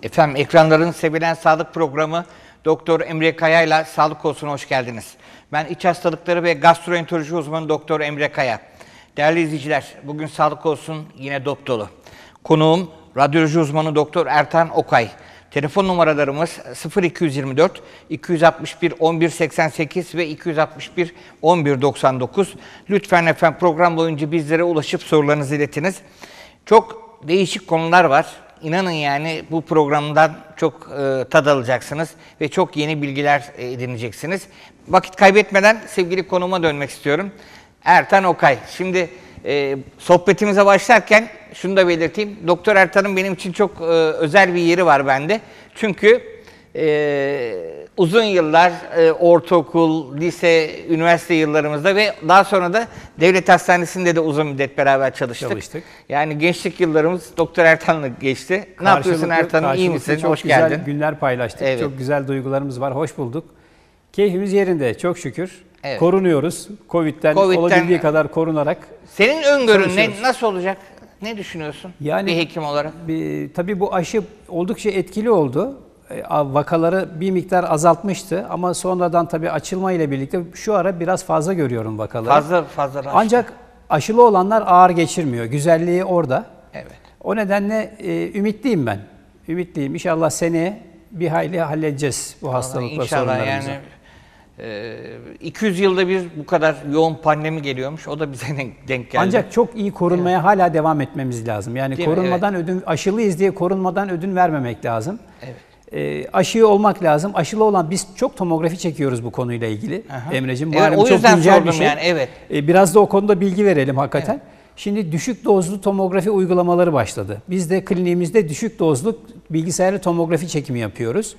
Efendim ekranların sevilen sağlık programı Doktor Emre Kaya ile Sağlık Olsun hoş geldiniz. Ben iç hastalıkları ve gastroenteroloji uzmanı Doktor Emre Kaya. Değerli izleyiciler, bugün Sağlık Olsun yine dop dolu. Konuğum radyoloji uzmanı Doktor Ertan Okay. Telefon numaralarımız 0224 261 1188 ve 261 1199. Lütfen efendim program boyunca bizlere ulaşıp sorularınızı iletiniz. Çok değişik konular var. İnanın yani bu programdan çok tad alacaksınız ve çok yeni bilgiler edineceksiniz. Vakit kaybetmeden sevgili konuma dönmek istiyorum. Ertan Okay. Şimdi sohbetimize başlarken şunu da belirteyim. Doktor Ertan'ın benim için çok özel bir yeri var bende. Çünkü uzun yıllar ortaokul, lise, üniversite yıllarımızda ve daha sonra da devlet hastanesinde de uzun müddet beraber çalıştık. Yani gençlik yıllarımız Doktor Ertan'la geçti. Ne yapıyorsun Ertan'ım? İyi misin? Hoş geldin. Çok güzel günler paylaştık. Evet. Çok güzel duygularımız var. Hoş bulduk. Keyfimiz yerinde. Çok şükür. Evet. Korunuyoruz. Covid'den olabildiği kadar korunarak. Senin öngörün nasıl olacak? Ne düşünüyorsun bir hekim olarak? Tabii bu aşı oldukça etkili oldu. Vakaları bir miktar azaltmıştı ama sonradan tabii açılma ile birlikte şu ara biraz fazla görüyorum vakaları. Fazla. Ancak aşılı olanlar ağır geçirmiyor. Güzelliği orada. Evet. O nedenle ümitliyim ben. Ümitliyim. İnşallah seneye bir hayli halledeceğiz bu hastalıkla sorunlarımızı. İnşallah yani 200 yılda bir bu kadar yoğun pandemi geliyormuş. O da bize denk geldi. Ancak çok iyi korunmaya hala devam etmemiz lazım. Yani değil korunmadan ödün, aşılıyız diye korunmadan ödün vermemek lazım. Evet. Aşıyı olmak lazım. Aşılı olan biz çok tomografi çekiyoruz bu konuyla ilgili. Emreciğim. Evet, o yüzden çok güncel bir şey. Yani, evet. Biraz da o konuda bilgi verelim hakikaten. Evet. Şimdi düşük dozlu tomografi uygulamaları başladı. Biz de kliniğimizde düşük dozlu bilgisayarlı tomografi çekimi yapıyoruz.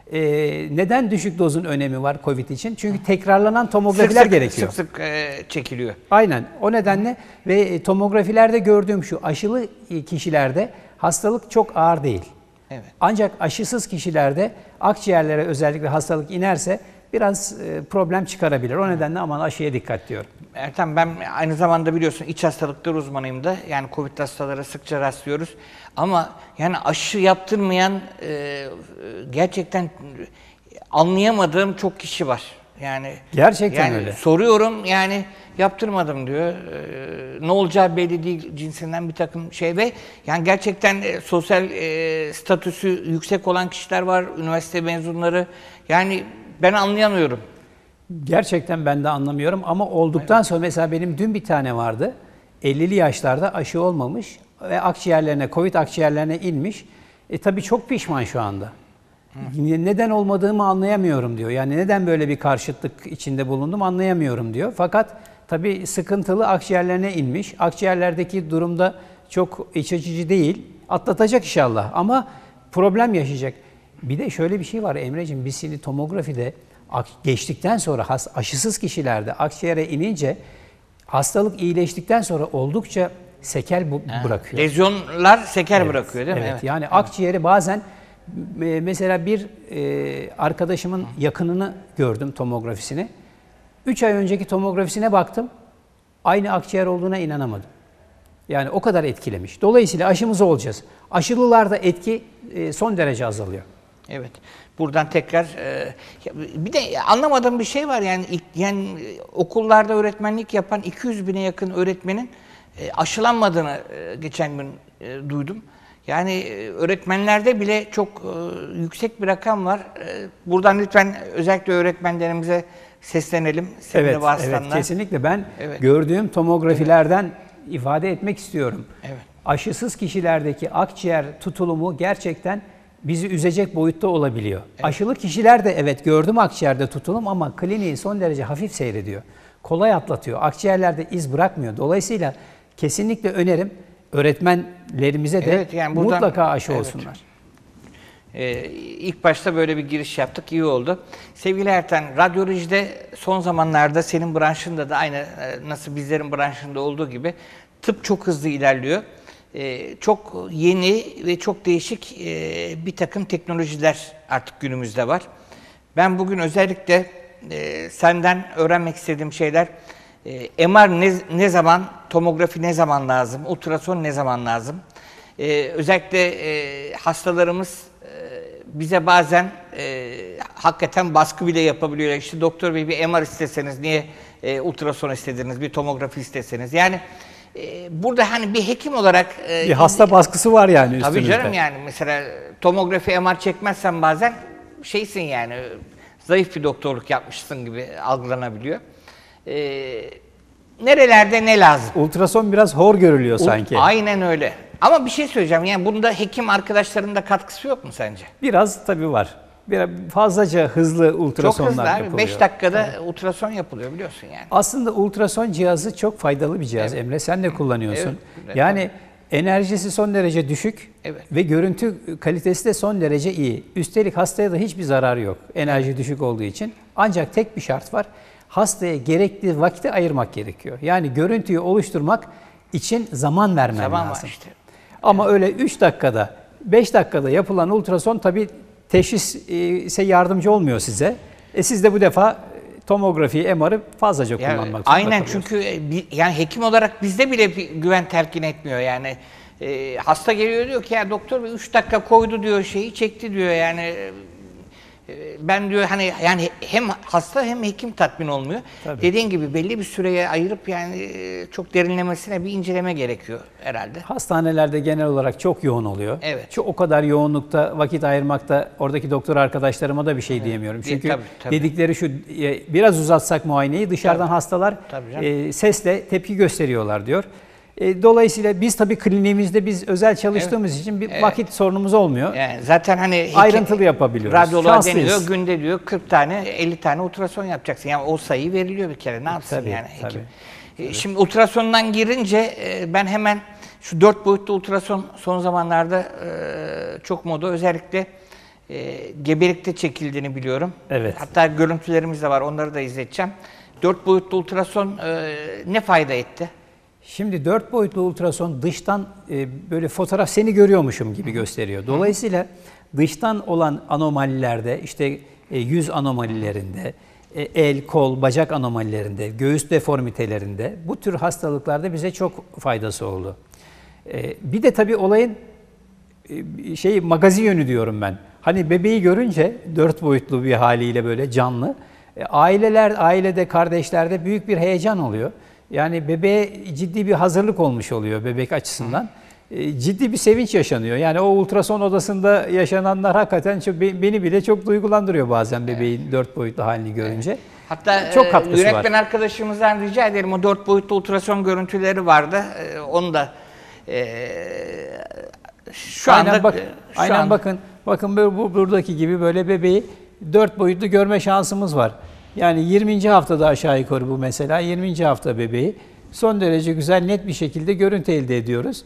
Neden düşük dozun önemi var COVID için? Çünkü tekrarlanan tomografiler gerekiyor. Sık çekiliyor. Aynen. O nedenle ve tomografilerde gördüğüm şu aşılı kişilerde hastalık çok ağır değil. Evet. Ancak aşısız kişilerde akciğerlere özellikle hastalık inerse biraz problem çıkarabilir. O nedenle aman aşıya dikkat diyorum. Ertan, ben aynı zamanda biliyorsun iç hastalıklar uzmanıyım da. Yani COVID hastalara sıkça rastlıyoruz. Ama yani aşı yaptırmayan gerçekten anlayamadığım çok kişi var. Yani gerçekten öyle. Soruyorum yani yaptırmadım diyor. Ne olacağı belli değil cinsinden bir takım şey ve yani gerçekten sosyal statüsü yüksek olan kişiler var, üniversite mezunları. Yani ben anlayamıyorum. Gerçekten ben de anlamıyorum ama olduktan sonra mesela benim dün bir tane vardı. 50'li yaşlarda aşı olmamış ve akciğerlerine, COVID akciğerlerine inmiş. Tabii çok pişman şu anda. Neden olmadığımı anlayamıyorum diyor. Yani neden böyle bir karşıtlık içinde bulundum anlayamıyorum diyor. Fakat tabii sıkıntılı akciğerlerine inmiş. Akciğerlerdeki durumda çok iç açıcı değil. Atlatacak inşallah ama problem yaşayacak. Bir de şöyle bir şey var Emreciğim. Biz şimdi tomografide geçtikten sonra aşısız kişilerde akciğere inince hastalık iyileştikten sonra oldukça sekel bırakıyor. Lezyonlar sekel bırakıyor değil mi? Evet. Yani akciğeri bazen mesela bir arkadaşımın yakınını gördüm tomografisini. 3 ay önceki tomografisine baktım. Aynı akciğer olduğuna inanamadım. Yani o kadar etkilemiş. Dolayısıyla aşımız olacağız. Aşılılarda etki son derece azalıyor. Evet. Buradan tekrar bir de anlamadığım bir şey var yani okullarda öğretmenlik yapan 200 bine yakın öğretmenin aşılanmadığını geçen gün duydum. Yani öğretmenlerde bile çok yüksek bir rakam var. Buradan lütfen özellikle öğretmenlerimize seslenelim. Evet, kesinlikle. Ben gördüğüm tomografilerden ifade etmek istiyorum. Evet. Aşısız kişilerdeki akciğer tutulumu gerçekten bizi üzecek boyutta olabiliyor. Evet. Aşılı kişiler de gördüm akciğerde tutulum ama kliniği son derece hafif seyrediyor. Kolay atlatıyor. Akciğerlerde iz bırakmıyor. Dolayısıyla kesinlikle önerim öğretmenlerimize de yani mutlaka aşı olsunlar. İlk başta böyle bir giriş yaptık. İyi oldu. Sevgili Ertan, radyolojide son zamanlarda senin branşında da aynı nasıl bizlerin branşında olduğu gibi tıp çok hızlı ilerliyor. Çok yeni ve çok değişik bir takım teknolojiler artık günümüzde var. Ben bugün özellikle senden öğrenmek istediğim şeyler MR ne zaman, tomografi ne zaman lazım, ultrason ne zaman lazım? Özellikle hastalarımız bize bazen hakikaten baskı bile yapabiliyor. İşte doktor bey bir MR isteseniz, niye ultrason istediniz, bir tomografi isteseniz. Yani burada hani bir hekim olarak... bir hasta baskısı var yani üstünüzde. Tabii canım, yani mesela tomografi MR çekmezsen bazen şeysin yani, zayıf bir doktorluk yapmışsın gibi algılanabiliyor. Nerelerde ne lazım? Ultrason biraz hor görülüyor sanki. Aynen öyle. Ama bir şey söyleyeceğim, yani bunda hekim arkadaşlarının da katkısı yok mu sence? Biraz tabii var. Biraz fazlaca hızlı ultrasonlar Çok hızlı abi. yapılıyor. 5 dakikada ultrason yapılıyor biliyorsun yani. Aslında ultrason cihazı çok faydalı bir cihaz, Evet. Emre. Sen de kullanıyorsun. Evet, Yani enerjisi son derece düşük Evet. ve görüntü kalitesi de son derece iyi. Üstelik hastaya da hiçbir zararı yok enerji düşük olduğu için. Ancak tek bir şart var. Hastaya gerekli vakti ayırmak gerekiyor. Yani görüntüyü oluşturmak için zaman vermen Zaman var lazım. işte. Ama öyle 3 dakikada, 5 dakikada yapılan ultrason tabii teşhise yardımcı olmuyor size. Siz de bu defa tomografiyi, MR'ı fazlaca Yani kullanmak zorunda aynen, kalıyorsunuz. çünkü yani hekim olarak bizde bile bir güven telkin etmiyor yani. Hasta geliyor diyor ki ya doktor bey 3 dakika koydu diyor, şeyi çekti diyor yani. Ben diyor hani yani hem hasta hem hekim tatmin olmuyor. Tabii. Dediğin gibi belli bir süreye ayırıp yani çok derinlemesine bir inceleme gerekiyor herhalde. Hastanelerde genel olarak çok yoğun oluyor. Evet. O kadar yoğunlukta vakit ayırmakta oradaki doktor arkadaşlarıma da bir şey diyemiyorum. Çünkü Tabii. dedikleri şu, biraz uzatsak muayeneyi dışarıdan hastalar Tabii canım. sesle tepki gösteriyorlar diyor. Dolayısıyla biz tabii kliniğimizde biz özel çalıştığımız için bir vakit sorunumuz olmuyor. Yani zaten hani Ayrıntılı yapabiliyoruz. Radyoloğa Şanslıyız. deniliyor, günde diyor 40 tane 50 tane ultrason yapacaksın. Yani o sayı veriliyor bir kere, ne yapsın Tabii, yani hekim. tabii. Şimdi ultrasondan girince ben hemen şu 4 boyutlu ultrason son zamanlarda çok moda, özellikle gebelikte çekildiğini biliyorum. Evet. Hatta görüntülerimiz de var, onları da izleteceğim. 4 boyutlu ultrason ne fayda etti? Şimdi 4 boyutlu ultrason dıştan böyle fotoğraf seni görüyormuşum gibi gösteriyor. Dolayısıyla dıştan olan anomalilerde, işte yüz anomalilerinde, el, kol, bacak anomalilerinde, göğüs deformitelerinde, bu tür hastalıklarda bize çok faydası oldu. Bir de tabii olayın magazi yönü diyorum ben. Hani bebeği görünce 4 boyutlu bir haliyle böyle canlı, ailede, kardeşlerde büyük bir heyecan oluyor. Yani bebeğe ciddi bir hazırlık olmuş oluyor bebek açısından. Ciddi bir sevinç yaşanıyor. Yani o ultrason odasında yaşananlar hakikaten beni bile çok duygulandırıyor bazen bebeğin 4 boyutlu halini görünce. Hatta çok katkısı yönetmen var. arkadaşımızdan rica ederim, o 4 boyutlu ultrason görüntüleri vardı. Onu da şu anda bakın buradaki gibi böyle bebeği 4 boyutlu görme şansımız var. Yani 20. haftada aşağı yukarı bu mesela. 20. hafta bebeği. Son derece güzel, net bir şekilde görüntü elde ediyoruz.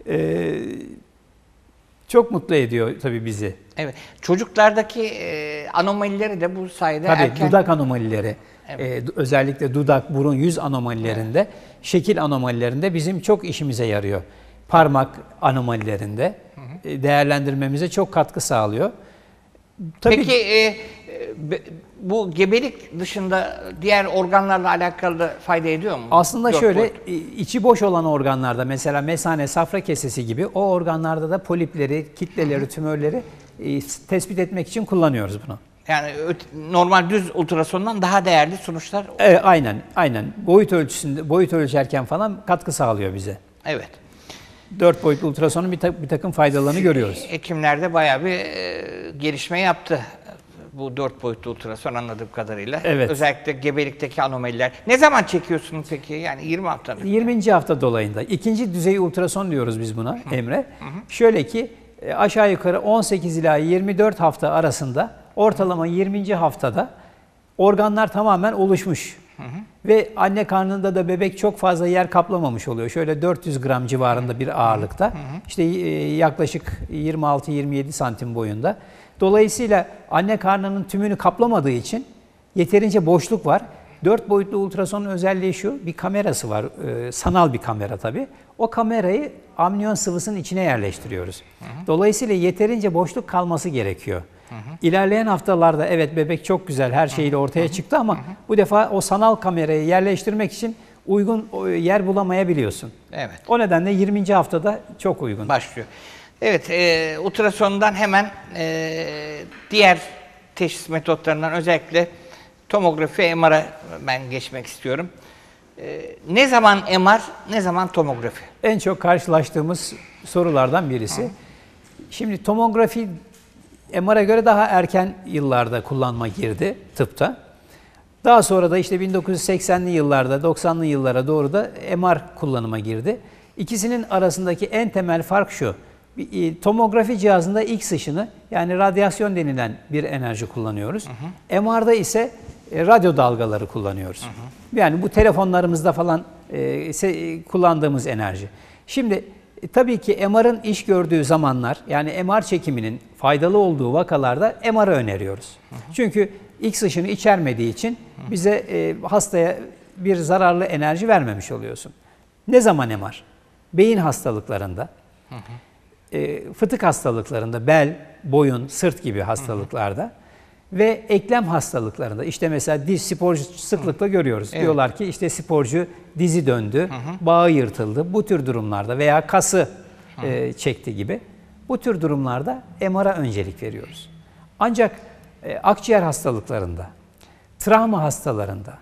Çok mutlu ediyor tabii bizi. Evet. Çocuklardaki anomalileri de bu sayede Tabii dudak anomalileri, özellikle dudak, burun, yüz anomalilerinde, şekil anomalilerinde bizim çok işimize yarıyor. Parmak anomalilerinde değerlendirmemize çok katkı sağlıyor. Tabii, Peki bu gebelik dışında diğer organlarla alakalı da fayda ediyor mu? aslında 4 şöyle, boyut. içi boş olan organlarda, mesela mesane, safra kesesi gibi o organlarda da polipleri, kitleleri, tümörleri tespit etmek için kullanıyoruz bunu. Yani normal düz ultrasondan daha değerli sonuçlar. Aynen. Boyut ölçerken falan katkı sağlıyor bize. Evet. 4 boyutlu ultrasonun bir takım faydalarını görüyoruz. Hekimlerde bayağı bir gelişme yaptı bu 4 boyutlu ultrason anladığım kadarıyla. Evet. Özellikle gebelikteki anomaliler. Ne zaman çekiyorsunuz peki? Yani 20 hafta mı? 20. hafta dolayında. İkinci düzey ultrason diyoruz biz buna Emre. Şöyle ki aşağı yukarı 18 ila 24 hafta arasında, ortalama 20. haftada organlar tamamen oluşmuş. Ve anne karnında da bebek çok fazla yer kaplamamış oluyor. Şöyle 400 gram civarında bir ağırlıkta. İşte yaklaşık 26-27 santim boyunda. Dolayısıyla anne karnının tümünü kaplamadığı için yeterince boşluk var. 4 boyutlu ultrasonun özelliği şu, bir kamerası var, sanal bir kamera tabii. O kamerayı amniyon sıvısının içine yerleştiriyoruz. Dolayısıyla yeterince boşluk kalması gerekiyor. İlerleyen haftalarda evet bebek çok güzel her şeyiyle ortaya çıktı ama bu defa o sanal kamerayı yerleştirmek için uygun yer bulamayabiliyorsun. Evet. O nedenle 20. haftada çok uygun. Başlıyor. Evet, ultrasondan hemen diğer teşhis metotlarından özellikle tomografi ve MR'a ben geçmek istiyorum. Ne zaman MR, ne zaman tomografi? En çok karşılaştığımız sorulardan birisi. Şimdi tomografi MR'a göre daha erken yıllarda kullanıma girdi tıpta. Daha sonra da işte 1980'li yıllarda, 90'lı yıllara doğru da MR kullanıma girdi. İkisinin arasındaki en temel fark şu. Tomografi cihazında X ışını, yani radyasyon denilen bir enerji kullanıyoruz. MR'da ise radyo dalgaları kullanıyoruz. Yani bu telefonlarımızda falan kullandığımız enerji. Şimdi tabii ki MR'ın iş gördüğü zamanlar, yani MR çekiminin faydalı olduğu vakalarda MR'ı öneriyoruz. Çünkü X ışını içermediği için bize hastaya bir zararlı enerji vermemiş oluyorsun. Ne zaman MR? Beyin hastalıklarında, fıtık hastalıklarında, bel, boyun, sırt gibi hastalıklarda ve eklem hastalıklarında. İşte mesela diz sporcu sıklıkla görüyoruz. Evet. Diyorlar ki işte sporcu dizi döndü, bağı yırtıldı. Bu tür durumlarda veya kası çekti gibi. Bu tür durumlarda MR'a öncelik veriyoruz. Ancak akciğer hastalıklarında, travma hastalarında,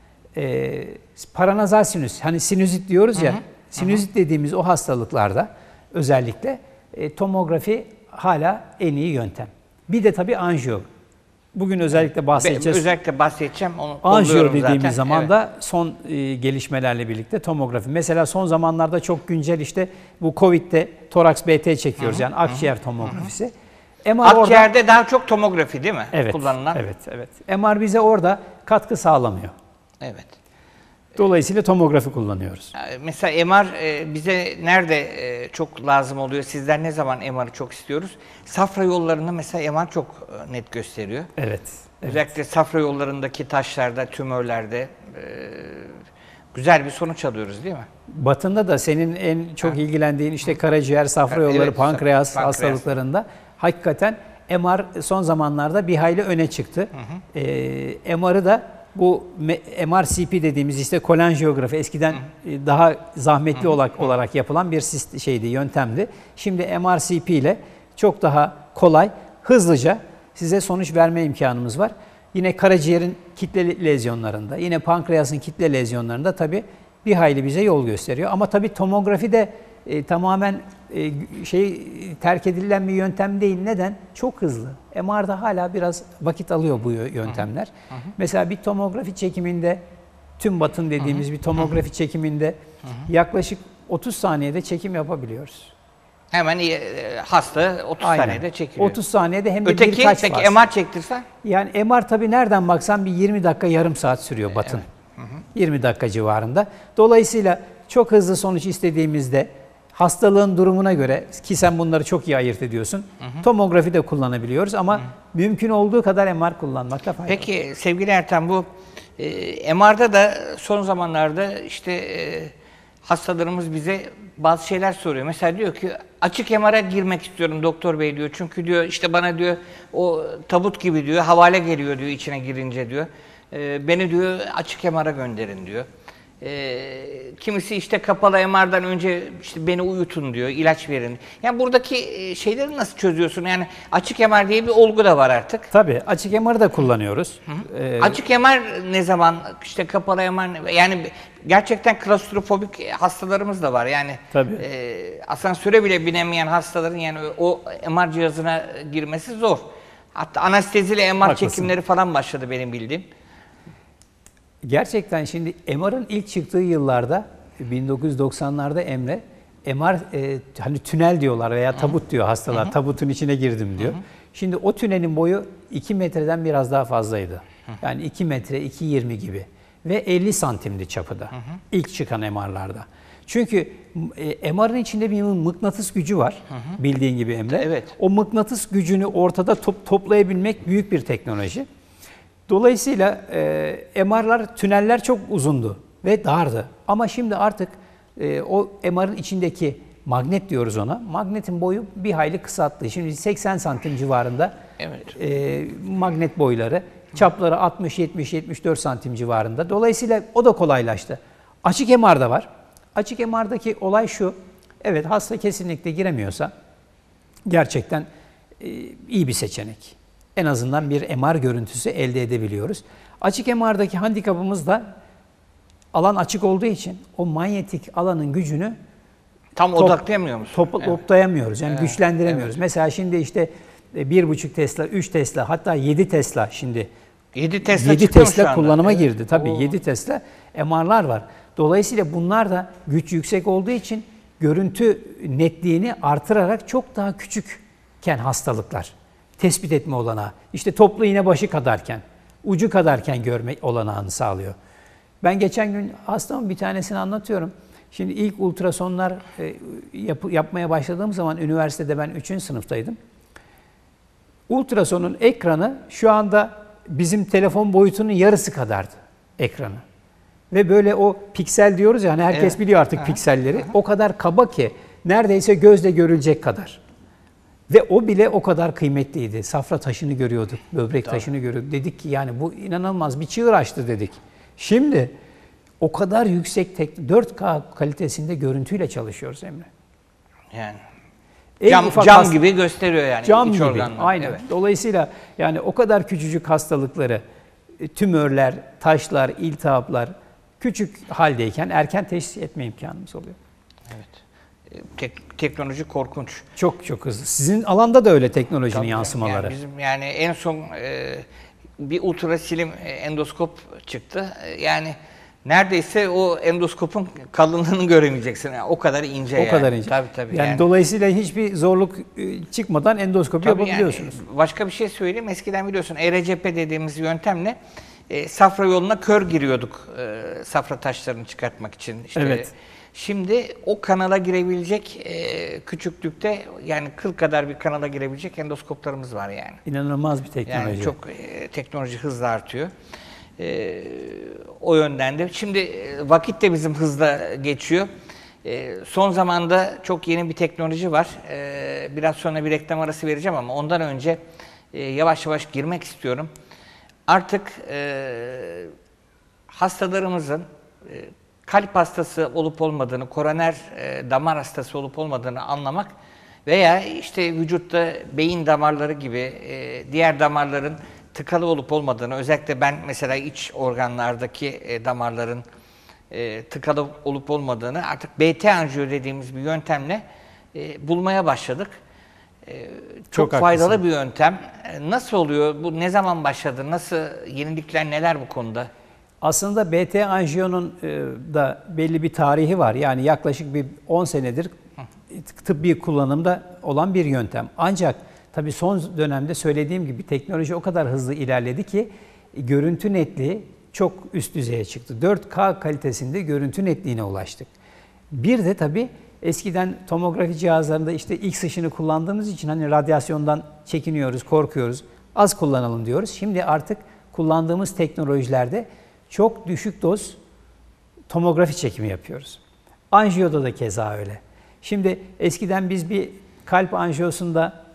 paranazal sinüs, hani sinüzit diyoruz ya, sinüzit dediğimiz o hastalıklarda özellikle tomografi hala en iyi yöntem. Bir de tabii anjiyo. Bugün özellikle bahsedeceğiz. Özellikle bahsedeceğim. Anjiyo dediğimiz zaman da son gelişmelerle birlikte tomografi. Mesela son zamanlarda çok güncel işte bu Covid'de toraks BT çekiyoruz, yani akciğer tomografisi. Akciğerde orada, daha çok tomografi değil mi? Evet, kullanılan? Evet. MR bize orada katkı sağlamıyor. Evet. Dolayısıyla tomografi kullanıyoruz. Mesela MR bize nerede çok lazım oluyor? Sizler ne zaman MR'ı çok istiyoruz? Safra yollarında mesela MR çok net gösteriyor. Evet. Özellikle safra yollarındaki taşlarda, tümörlerde güzel bir sonuç alıyoruz değil mi? Batında da senin en çok ilgilendiğin işte karaciğer, safra yolları, pankreas hastalıklarında hakikaten MR son zamanlarda bir hayli öne çıktı. MR'ı da bu MRCP dediğimiz işte kolanjiyografi eskiden daha zahmetli olarak yapılan bir yöntemdi. Şimdi MRCP ile çok daha kolay, hızlıca size sonuç verme imkanımız var. Yine karaciğerin kitle lezyonlarında, yine pankreasın kitle lezyonlarında tabii bir hayli bize yol gösteriyor. Ama tabii tomografi de tamamen terk edilen bir yöntem değil. Neden? Çok hızlı. MR'da hala biraz vakit alıyor bu yöntemler. Mesela bir tomografi çekiminde, tüm batın dediğimiz bir tomografi çekiminde yaklaşık 30 saniyede çekim yapabiliyoruz. Hemen hasta 30 saniyede çekiliyor. 30 saniyede hem de birkaç faz. Peki MR çektirsen? Yani MR tabii nereden baksan bir 20 dakika, yarım saat sürüyor batın. 20 dakika civarında. Dolayısıyla çok hızlı sonuç istediğimizde hastalığın durumuna göre, ki sen bunları çok iyi ayırt ediyorsun, tomografi de kullanabiliyoruz ama mümkün olduğu kadar MR kullanmakta fayda var. Peki sevgili Ertan, bu MR'da da son zamanlarda işte hastalarımız bize bazı şeyler soruyor. Mesela diyor ki açık MR'a girmek istiyorum doktor bey diyor. Çünkü diyor işte bana diyor o tabut gibi diyor havale geliyor diyor içine girince diyor. Beni diyor açık MR'a gönderin diyor. Kimisi işte kapalı MR'dan önce işte beni uyutun diyor, ilaç verin. Yani buradaki şeyleri nasıl çözüyorsun? Yani açık MR diye bir olgu da var artık. Tabii açık MR'ı da kullanıyoruz. Açık MR ne zaman, işte kapalı MR, yani gerçekten klostrofobik hastalarımız da var. Yani asansöre bile binemeyen hastaların yani o MR cihazına girmesi zor. Hatta anesteziyle MR çekimleri falan başladı benim bildiğim. Gerçekten şimdi MR'ın ilk çıktığı yıllarda 1990'larda MR hani tünel diyorlar veya tabut diyor hastalar. Tabutun içine girdim diyor. Şimdi o tünelin boyu 2 metreden biraz daha fazlaydı. Yani 2 metre, 2,20 gibi. Ve 50 santimdi çapı da. İlk çıkan MR'larda. Çünkü MR'ın içinde bir mıknatıs gücü var. Bildiğin gibi Emre. Evet. O mıknatıs gücünü ortada toplayabilmek büyük bir teknoloji. Dolayısıyla MR'lar, tüneller çok uzundu ve dardı. Ama şimdi artık o MR'ın içindeki magnet diyoruz ona. Magnetin boyu bir hayli kısalttı. Şimdi 80 santim civarında magnet boyları. Çapları 60, 70, 74 santim civarında. Dolayısıyla o da kolaylaştı. Açık MR'da var. Açık MR'daki olay şu. Evet, hasta kesinlikle giremiyorsa gerçekten iyi bir seçenek. En azından bir MR görüntüsü elde edebiliyoruz. Açık MR'daki handikapımız da alan açık olduğu için o manyetik alanın gücünü Tam odaklayamıyor musun? toplayamıyoruz. Yani güçlendiremiyoruz. Mesela şimdi işte 1,5 Tesla, 3 Tesla, hatta 7 Tesla şimdi 7 Tesla 7 çıkıyor mu şu Tesla anda? kullanıma girdi. Tabii Oo. 7 Tesla MR'lar var. Dolayısıyla bunlar da güç yüksek olduğu için görüntü netliğini artırarak çok daha küçükken hastalıklar tespit etme olanağı. İşte toplu iğne başı kadarken, ucu kadarken görme olanağını sağlıyor. Ben geçen gün hastamın bir tanesini anlatıyorum. Şimdi ilk ultrasonlar yapmaya başladığım zaman üniversitede ben 3. sınıftaydım. Ultrasonun ekranı şu anda bizim telefon boyutunun yarısı kadardı ekranı. Ve böyle o piksel diyoruz ya, hani herkes biliyor artık pikselleri. O kadar kaba ki neredeyse gözle görülecek kadar. Ve o bile o kadar kıymetliydi. Safra taşını görüyorduk, böbrek taşını görüyorduk. Dedik ki yani bu inanılmaz bir çığır açtı dedik. Şimdi o kadar yüksek 4K kalitesinde görüntüyle çalışıyoruz Emre. Yani En cam gibi gösteriyor yani cam iç gibi. organları. Aynen. Evet. Dolayısıyla yani o kadar küçücük hastalıkları, tümörler, taşlar, iltihaplar küçük haldeyken erken teşhis etme imkanımız oluyor. Evet. Teknoloji korkunç. Çok çok hızlı. Sizin alanda da öyle teknolojinin Tabii yansımaları. Yani bizim yani en son bir ultrasilim endoskop çıktı. Yani neredeyse o endoskopun kalınlığını göremeyeceksin. Yani o kadar ince O kadar ince. Tabii. Yani dolayısıyla hiçbir zorluk çıkmadan endoskopi yapabiliyorsunuz. Yani başka bir şey söyleyeyim. Eskiden biliyorsun ERCP dediğimiz yöntemle safra yoluna kör giriyorduk safra taşlarını çıkartmak için. İşte, evet. Şimdi o kanala girebilecek küçüklükte, yani kıl kadar bir kanala girebilecek endoskoplarımız var yani. İnanılmaz bir teknoloji. Yani çok teknoloji hızla artıyor. O yönden de. Şimdi vakit de bizim hızla geçiyor. Son zamanda çok yeni bir teknoloji var. Biraz sonra bir reklam arası vereceğim ama ondan önce yavaş yavaş girmek istiyorum. Artık hastalarımızın kalp hastası olup olmadığını, koroner damar hastası olup olmadığını anlamak veya işte vücutta beyin damarları gibi diğer damarların tıkalı olup olmadığını, özellikle ben mesela iç organlardaki damarların tıkalı olup olmadığını artık BT anjiyo dediğimiz bir yöntemle bulmaya başladık. Çok faydalı haklısın. bir yöntem. Nasıl oluyor? Bu ne zaman başladı? Nasıl yenilikler neler bu konuda? Aslında BT anjiyonun da belli bir tarihi var. Yani yaklaşık bir 10 senedir tıbbi kullanımda olan bir yöntem. Ancak tabii son dönemde söylediğim gibi teknoloji o kadar hızlı ilerledi ki görüntü netliği çok üst düzeye çıktı. 4K kalitesinde görüntü netliğine ulaştık. Bir de tabii eskiden tomografi cihazlarında işte X ışını kullandığımız için hani radyasyondan çekiniyoruz, korkuyoruz. Az kullanalım diyoruz. Şimdi artık kullandığımız teknolojilerde çok düşük doz tomografi çekimi yapıyoruz. Anjiyoda da keza öyle. Şimdi eskiden biz bir kalp anjiyosunda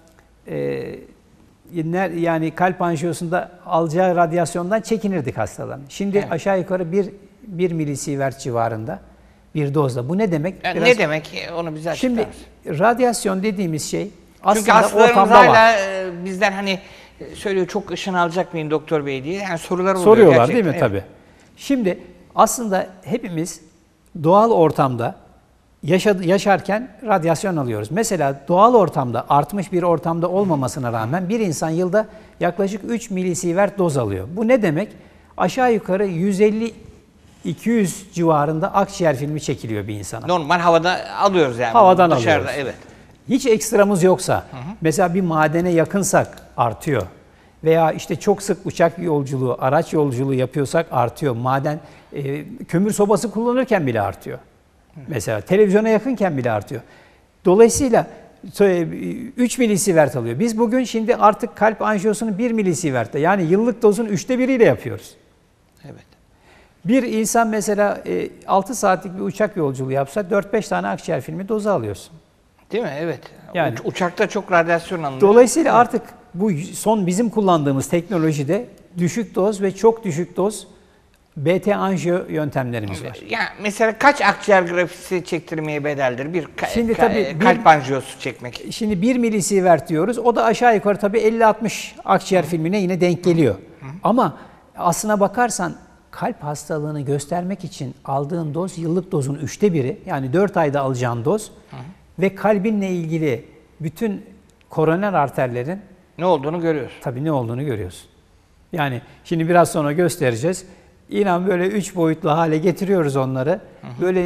yani kalp anjiyosunda alacağı radyasyondan çekinirdik hastaların. Şimdi aşağı yukarı 1 milisievert civarında bir dozda. Bu ne demek? Yani ne demek? Onu bize açıklar mısın? Şimdi radyasyon dediğimiz şey aslında Çünkü hastalarımız ortamda hala var. bizden hani söylüyor, çok ışın alacak mıyım doktor bey diye. Yani sorular oluyor. Soruyorlar gerçekten. değil mi? Tabii. Şimdi aslında hepimiz doğal ortamda yaşarken radyasyon alıyoruz. Mesela doğal ortamda, artmış bir ortamda olmamasına rağmen bir insan yılda yaklaşık 3 milisievert doz alıyor. Bu ne demek? Aşağı yukarı 150-200 civarında akciğer filmi çekiliyor bir insana. Normal havada alıyoruz yani. Havadan dışarıda, alıyoruz. evet. Hiç ekstramız yoksa, mesela bir madene yakınsak artıyor. Veya işte çok sık uçak yolculuğu, araç yolculuğu yapıyorsak artıyor. Maden, kömür sobası kullanırken bile artıyor. Mesela televizyona yakınken bile artıyor. Dolayısıyla 3 milisievert alıyor. Biz bugün şimdi artık kalp anjiyosunu 1 milisievert'te, yani yıllık dozun 1/3'üyle yapıyoruz. Evet. Bir insan mesela 6 saatlik bir uçak yolculuğu yapsa 4-5 tane akciğer filmi dozu alıyorsun. Değil mi? Evet. Yani Uçakta çok radyasyon alınıyor. dolayısıyla artık bu son bizim kullandığımız teknolojide düşük doz ve çok düşük doz BT anjiyo yöntemlerimiz var. Yani mesela kaç akciğer grafisi çektirmeye bedeldir? Şimdi tabii kalp anjiyosu çekmek. Şimdi 1 milisievert diyoruz. O da aşağı yukarı tabii 50-60 akciğer filmine yine denk geliyor. Ama aslına bakarsan kalp hastalığını göstermek için aldığın doz yıllık dozun 1/3, yani 4 ayda alacağın doz ve kalbinle ilgili bütün koroner arterlerin Ne olduğunu görüyoruz. tabii ne olduğunu görüyorsun. Yani şimdi biraz sonra göstereceğiz. İnan böyle 3 boyutlu hale getiriyoruz onları. Böyle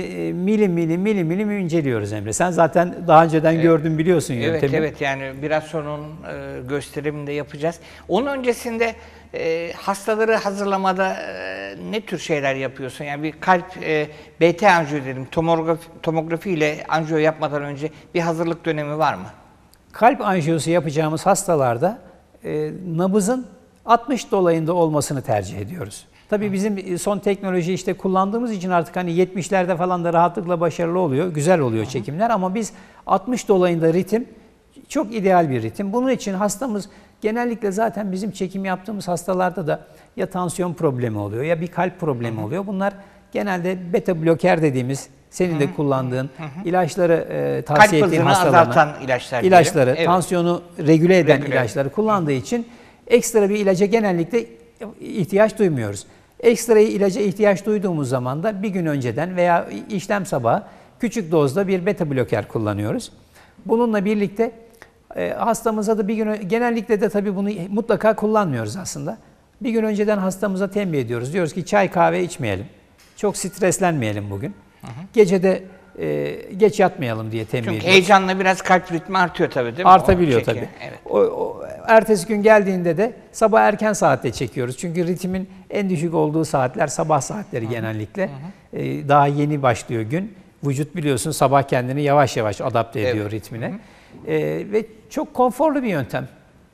milim inceliyoruz Emre. Sen zaten daha önceden gördün, biliyorsun yöntemi. Evet, yani biraz sonra onun gösterimini de yapacağız. Onun öncesinde hastaları hazırlamada ne tür şeyler yapıyorsun? Yani bir kalp BT anjiyo dedim, tomografi ile anjiyo yapmadan önce bir hazırlık dönemi var mı? Kalp anjiyosu yapacağımız hastalarda nabızın 60 dolayında olmasını tercih ediyoruz. Tabii bizim son teknoloji işte kullandığımız için artık hani 70'lerde falan da rahatlıkla başarılı oluyor, güzel oluyor çekimler, ama biz 60 dolayında ritim çok ideal bir ritim. Bunun için hastamız genellikle zaten bizim çekim yaptığımız hastalarda da ya tansiyon problemi oluyor ya bir kalp problemi oluyor. Bunlar genelde beta bloker dediğimiz, senin de kullandığın ilaçları tavsiye Kalp ettiğim hızını hastalarına, azaltan ilaçlar ilaçları, diyelim. Evet. tansiyonu regüle eden ilaçları kullandığı için ekstra bir ilaca genellikle ihtiyaç duymuyoruz. Ekstra ilaca ihtiyaç duyduğumuz zaman da bir gün önceden veya işlem sabahı küçük dozda bir beta bloker kullanıyoruz. Bununla birlikte hastamıza da bir gün, genellikle de tabii bunu mutlaka kullanmıyoruz aslında. Bir gün önceden hastamıza tembih ediyoruz. Diyoruz ki çay kahve içmeyelim. Çok streslenmeyelim bugün. Gece de geç yatmayalım diye tembih ediyoruz. Çünkü heyecanla biraz kalp ritmi artıyor tabii, değil mi? Artabiliyor O çekim. tabii. Evet. Ertesi gün geldiğinde de sabah erken saatte çekiyoruz. Çünkü ritmin en düşük olduğu saatler sabah saatleri genellikle. Daha yeni başlıyor gün. Vücut biliyorsun sabah kendini yavaş yavaş adapte ediyor ritmine. Ve çok konforlu bir yöntem.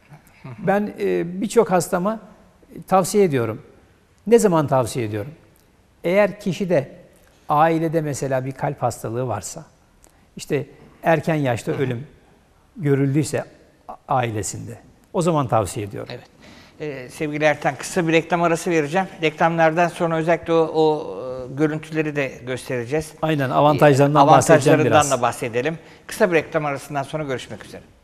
Ben birçok hastama tavsiye ediyorum. Ne zaman tavsiye ediyorum? Eğer kişide, ailede mesela bir kalp hastalığı varsa, işte erken yaşta ölüm görüldüyse ailesinde, o zaman tavsiye ediyorum. Evet. Sevgili Ertan, kısa bir reklam arası vereceğim. Reklamlardan sonra özellikle o görüntüleri de göstereceğiz. Aynen, avantajlarından bahsedeceğim biraz. Avantajlarından da bahsedelim. Kısa bir reklam arasından sonra görüşmek üzere.